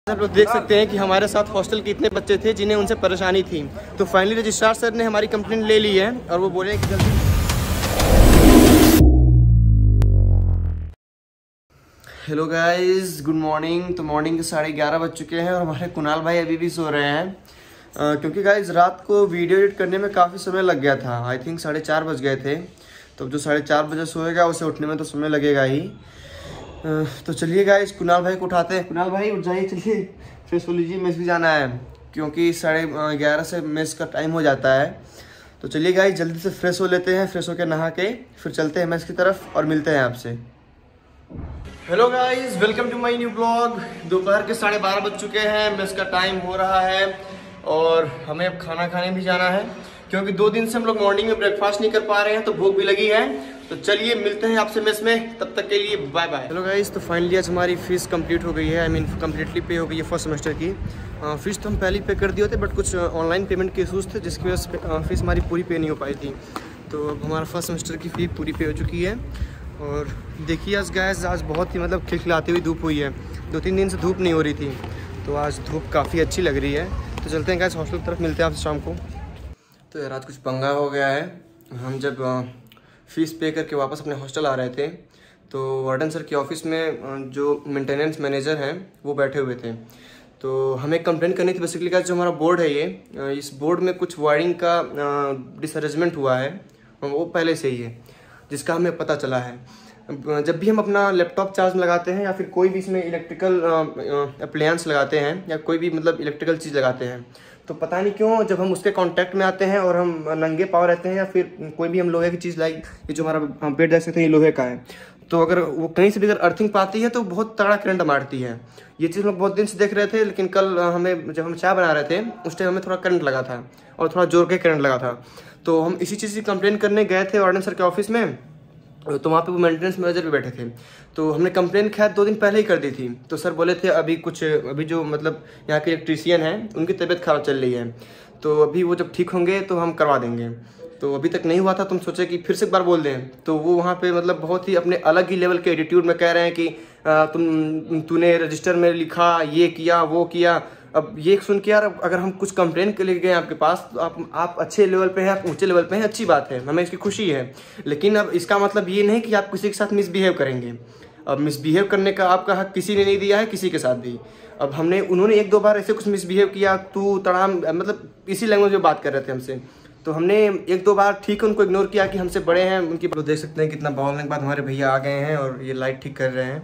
आप लोग देख सकते हैं कि हमारे साथ हॉस्टल के इतने बच्चे थे जिन्हें उनसे परेशानी थी। तो फाइनली रजिस्ट्रार सर ने हमारी कंप्लेंट ले ली है और वो बोले कि जल्दी। Hello guys, good morning. तो मॉर्निंग के 11:30 बज चुके हैं और हमारे कुणाल भाई अभी भी सो रहे हैं क्योंकि गाइस रात को वीडियो एडिट करने में काफ़ी समय लग गया था। आई थिंक 4:30 बज गए थे। तो जो 4:30 बजे सोएगा उसे उठने में तो समय लगेगा ही। तो चलिए गाइस कुणाल भाई को उठाते हैं। कुणाल भाई उठ जाइए, चलिए फ्रेश हो लीजिए, मेस भी जाना है क्योंकि 11:30 से मेस का टाइम हो जाता है। तो चलिए गाइस जल्दी से फ्रेश हो लेते हैं, फ्रेश होकर नहा के फिर चलते हैं मेस की तरफ और मिलते हैं आपसे। Hello guys, welcome to my new blog. दोपहर के 12:30 बज चुके हैं, मेस का टाइम हो रहा है और हमें अब खाना खाने भी जाना है क्योंकि 2 दिन से हम लोग मॉर्निंग में ब्रेकफास्ट नहीं कर पा रहे हैं, तो भूख भी लगी है। तो चलिए मिलते हैं आपसे मेस में, तब तक के लिए बाय बाय। हेलो गाइस, तो फाइनली आज हमारी फीस कंप्लीट हो गई है। आई मीन कम्प्लीटली पे हो गई है फर्स्ट सेमेस्टर की। फीस तो हम पहले ही पे कर दिए थे, बट कुछ ऑनलाइन पेमेंट के इशूज़ थे जिसकी वजह से फीस हमारी पूरी पे नहीं हो पाई थी। तो अब हमारा फर्स्ट सेमेस्टर की फ़ी पूरी पे हो चुकी है। और देखिए आज गैस आज बहुत ही मतलब खिलखिलाती हुई धूप हुई है। 2-3 दिन से धूप नहीं हो रही थी, तो आज धूप काफ़ी अच्छी लग रही है। तो चलते हैं गैस हॉस्टल की तरफ, मिलते हैं आपसे शाम को। तो यार आज कुछ पंगा हो गया है। हम जब फ़ीस पे करके वापस अपने हॉस्टल आ रहे थे तो वार्डन सर के ऑफिस में जो मेंटेनेंस मैनेजर हैं वो बैठे हुए थे। तो हमें कंप्लेंट करनी थी बेसिकली का जो हमारा बोर्ड है ये इस बोर्ड में कुछ वायरिंग का डिसअरेंजमेंट हुआ है, वो पहले से ही है जिसका हमें पता चला है। जब भी हम अपना लैपटॉप चार्ज में लगाते हैं या फिर कोई भी इसमें इलेक्ट्रिकल अप्लायंस लगाते हैं या कोई भी मतलब इलेक्ट्रिकल चीज़ लगाते हैं, तो पता नहीं क्यों जब हम उसके कांटेक्ट में आते हैं और हम नंगे पाँव रहते हैं या फिर कोई भी हम लोहे की चीज़ लाइक ये जो हमारा बेड देख सकते हैं ये लोहे का है, तो अगर वो कहीं से भी अगर अर्थिंग पाती है तो बहुत तगड़ा करंट मारती है। ये चीज़ हम बहुत दिन से देख रहे थे, लेकिन कल हमें जब हम चाय बना रहे थे उस टाइम हमें थोड़ा करंट लगा था और थोड़ा जोर के करंट लगा था। तो हम इसी चीज़ की कंप्लेन करने गए थे वार्डन सर के ऑफिस में। तो वहाँ पे वो मेंटेनेंस मैनेजर भी बैठे थे। तो हमने कंप्लेन खैर 2 दिन पहले ही कर दी थी। तो सर बोले थे अभी जो मतलब यहाँ के इलेक्ट्रीशियन हैं उनकी तबीयत खराब चल रही है, तो अभी वो जब ठीक होंगे तो हम करवा देंगे। तो अभी तक नहीं हुआ था, तुम सोचे कि फिर से एक बार बोल दें। तो वो वहाँ पे मतलब बहुत ही अपने अलग ही लेवल के एटीट्यूड में कह रहे हैं कि तूने रजिस्टर में लिखा, ये किया वो किया। अब ये सुन के यार अगर हम कुछ कंप्लेन के लिए गए आपके पास तो आप अच्छे लेवल पे हैं, आप ऊंचे लेवल पे हैं, अच्छी बात है, हमें इसकी खुशी है। लेकिन अब इसका मतलब ये नहीं कि आप किसी के साथ मिसबिहेव करेंगे। अब मिसबिहेव करने का आपका हक किसी ने नहीं दिया है किसी के साथ भी। अब उन्होंने 1-2 बार ऐसे कुछ मिसबिहेव किया, तू तड़ाम मतलब इसी लैंग्वेज में बात कर रहे थे हमसे। तो हमने 1-2 बार ठीक है उनको इग्नोर किया कि हमसे बड़े हैं उनकी। तो देख सकते हैं कितना बोलने के बाद हमारे भैया आ गए हैं और ये लाइट ठीक कर रहे हैं।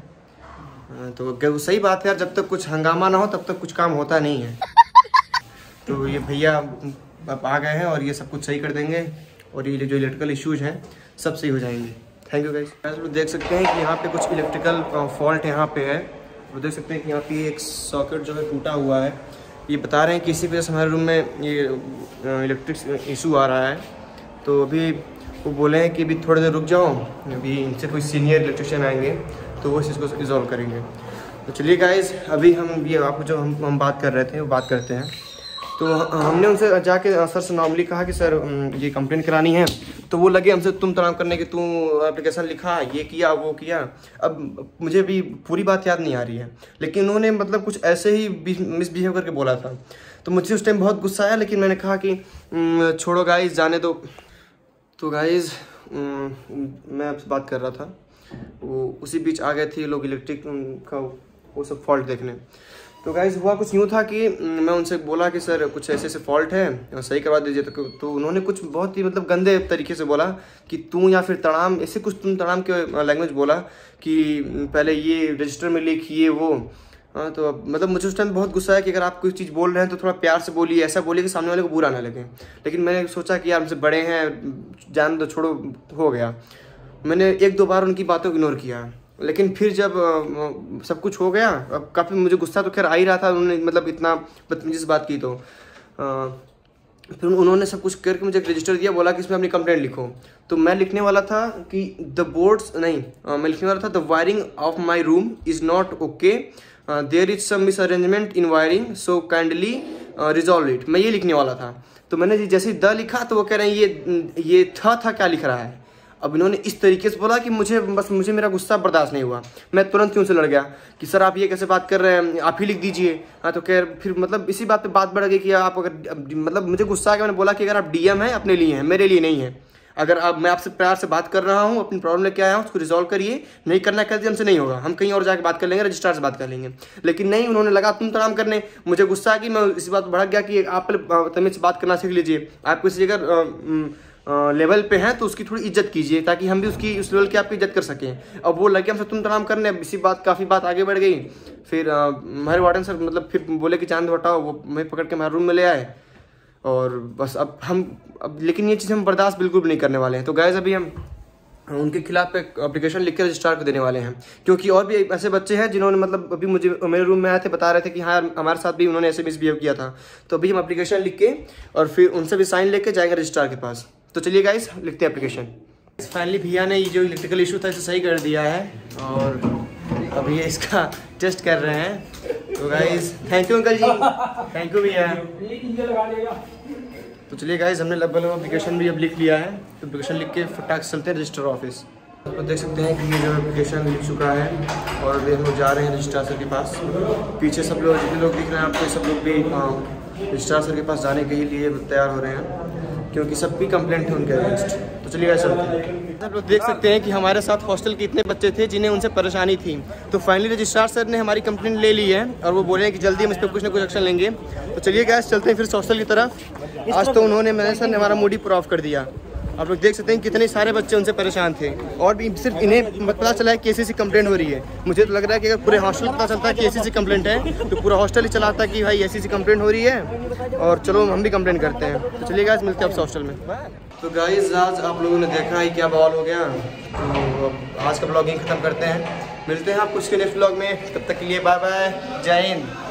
तो सही बात है यार, जब तक कुछ हंगामा ना हो तब तक कुछ काम होता नहीं है। तो ये भैया अब आ गए हैं और ये सब कुछ सही कर देंगे और ये जो इलेक्ट्रिकल इश्यूज हैं सब सही हो जाएंगे। Thank you guys. लोग देख सकते हैं कि यहाँ पे कुछ इलेक्ट्रिकल फॉल्ट यहाँ पे है। वो देख सकते हैं कि यहाँ पे एक सॉकेट जो है टूटा हुआ है। ये बता रहे हैं कि इसी वजह से हमारे रूम में ये इलेक्ट्रिक इशू आ रहा है। तो अभी वो बोले हैं कि अभी थोड़ी देर रुक जाओ, अभी इनसे कोई सीनियर इलेक्ट्रिशियन आएंगे तो वो इस चीज़ को रिजॉल्व करेंगे। तो चलिए गाइस अभी हम ये आपको जो हम बात कर रहे थे वो बात करते हैं। तो हमने उनसे जाके सर से नॉर्मली कहा कि सर ये कंप्लेन करानी है। तो वो लगे हमसे तुम तमाम करने की, तू एप्लीकेशन लिखा, ये किया वो किया। अब मुझे भी पूरी बात याद नहीं आ रही है, लेकिन उन्होंने मतलब कुछ ऐसे ही मिसबिहेव करके बोला था। तो मुझे उस टाइम बहुत गुस्सा आया, लेकिन मैंने कहा कि छोड़ो गाइस जाने दो। तो गाइस मैं आपसे बात कर रहा था, वो उसी बीच आ गए थे लोग इलेक्ट्रिक का वो सब फॉल्ट देखने। तो गाइस हुआ कुछ यूँ था कि मैं उनसे बोला कि सर कुछ ऐसे फॉल्ट है सही करवा दीजिए। तो उन्होंने कुछ बहुत ही मतलब गंदे तरीके से बोला कि तू या फिर तड़ाम, ऐसे कुछ तुम तड़ाम के लैंग्वेज बोला कि पहले ये रजिस्टर में लिखिए वो। हाँ तो मतलब मुझे उस टाइम बहुत गुस्सा है कि अगर आप कोई चीज़ बोल रहे हैं तो थोड़ा प्यार से बोलिए, ऐसा बोलिए कि सामने वाले को बुरा ना लगे। लेकिन मैंने सोचा कि यार हमसे बड़े हैं, जान दो, छोड़ो, हो गया। मैंने 1-2 बार उनकी बातों को इग्नोर किया, लेकिन फिर जब सब कुछ हो गया, अब काफ़ी मुझे गुस्सा तो खैर आ ही रहा था। उन्होंने मतलब इतना बदतमीजी से बात की। तो फिर उन्होंने सब कुछ करके मुझे एक रजिस्टर दिया, बोला कि इसमें अपनी कंप्लेंट लिखो। तो मैं लिखने वाला था कि मैं लिखने वाला था the wiring of my room is not okay, there is some misarrangement in wiring, so kindly resolve it. मैं ये लिखने वाला था। तो मैंने जैसे ही द लिखा तो वो कह रहे हैं ये था क्या लिख रहा है। अब इन्होंने इस तरीके से बोला कि मुझे मेरा गुस्सा बर्दाश्त नहीं हुआ। मैं तुरंत उनसे लड़ गया कि सर आप ये कैसे बात कर रहे हैं, आप ही लिख दीजिए। हाँ तो खैर फिर मतलब इसी बात पे बात बढ़ गई कि आप अगर मतलब मुझे गुस्सा आ गया, मैंने बोला कि अगर आप डीएम हैं अपने लिए हैं, मेरे लिए नहीं है। अगर आप मैं आपसे प्यार से बात कर रहा हूँ, अपनी प्रॉब्लम लेके आया हूँ, उसको रिजॉल्व करिए, नहीं करना कर दिया हमसे नहीं होगा, हम कहीं और जाके बात कर लेंगे, रजिस्ट्रार से बात कर लेंगे। लेकिन नहीं, उन्होंने लगा तुम तमाम करने। मुझे गुस्सा आ कि मैं इसी बात भड़क गया कि आप तमीज से बात करना सीख लीजिए, आप किसी अगर लेवल पे हैं तो उसकी थोड़ी इज्जत कीजिए ताकि हम भी उसकी उस लेवल की आपकी इज्जत कर सकें। अब वो लगे हमसे तुम तमाम करने, इसी बात काफ़ी बात आगे बढ़ गई। फिर हमारे वार्डन सर मतलब फिर बोले कि चांद हटाओ, वो मैं पकड़ के हमारे रूम में ले आए और बस अब लेकिन ये चीज़ हम बर्दाश्त बिल्कुल भी नहीं करने वाले हैं। तो गाइस अभी हम उनके खिलाफ एक एप्लीकेशन लिख के रजिस्ट्रार को देने वाले हैं, क्योंकि और भी ऐसे बच्चे हैं जिन्होंने मतलब अभी मुझे मेरे रूम में आए थे, बता रहे थे कि हाँ हमारे साथ भी उन्होंने ऐसे मिसबिहेव किया था। तो अभी हम एप्लीकेशन लिख के और फिर उनसे भी साइन लेके जाएंगे रजिस्ट्रार के पास। तो चलिए गाइस लिखते हैं एप्लीकेशन। फाइनली भैया ने ये जो इलेक्ट्रिकल इशू था इसे सही कर दिया है और अब ये इसका टेस्ट कर रहे हैं। तो guys thank you uncle ji, thank you भैया। तो चलिए गाइस हमने लगभग एप्लीकेशन भी अब लिख लिया है। तो एप्लीकेशन लिख के फटाक से चलते हैं रजिस्टर ऑफिस। तो देख सकते हैं कि ये जो एप्लीकेशन लिख चुका है और अभी हम लोग जा रहे हैं रजिस्ट्रार सर के पास। पीछे सब लोग जितने लोग दिख रहे हैं आपको, सब लोग भी रजिस्ट्रार सर के पास जाने के लिए तैयार हो रहे हैं क्योंकि सबकी कंप्लेंट है उनके अगेंस्ट। तो चलिए गाइस चलते हैं। आप लोग देख सकते हैं कि हमारे साथ हॉस्टल के इतने बच्चे थे जिन्हें उनसे परेशानी थी। तो फाइनली रजिस्ट्रार सर ने हमारी कंप्लेंट ले ली है और वो बोले हैं कि जल्दी हम इस पर कुछ ना कुछ एक्शन लेंगे। तो चलिए गाइस चलते हैं फिर हॉस्टल की तरफ। आज तो उन्होंने मैंने सर ने हमारा मूड ही पूरा ऑफ कर दिया। आप लोग देख सकते हैं कितने सारे बच्चे उनसे परेशान थे और भी सिर्फ इन्हें पता चला है कि ऐसी कंप्लेंट हो रही है। मुझे तो लग रहा है कि अगर पूरे हॉस्टल पता चलता है कि ऐसी कंप्लेंट है तो पूरा हॉस्टल ही चलाता कि भाई ऐसी कंप्लेंट हो रही है और चलो हम भी कंप्लेंट करते हैं। तो चलिए गाइस मिलते हैं आपसे हॉस्टल में। तो गाइस आज आप लोगों ने देखा है क्या बवाल हो गया। तो आज का ब्लॉगिंग खत्म करते हैं, मिलते हैं आप कुछ के नेक्स्ट ब्लॉग में। तब तक के लिए बाय बाय, जय हिंद।